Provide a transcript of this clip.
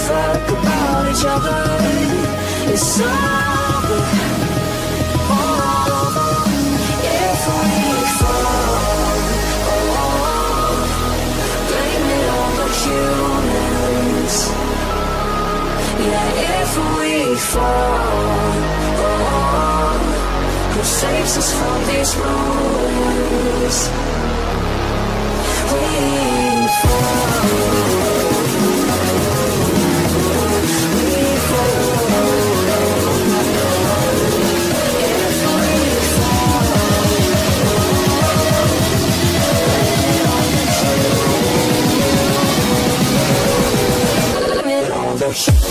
fuck about each other. It's over. Oh, if we fall, blame it on the humans. Yeah, if we fall, who saves us from these ruins? We fall.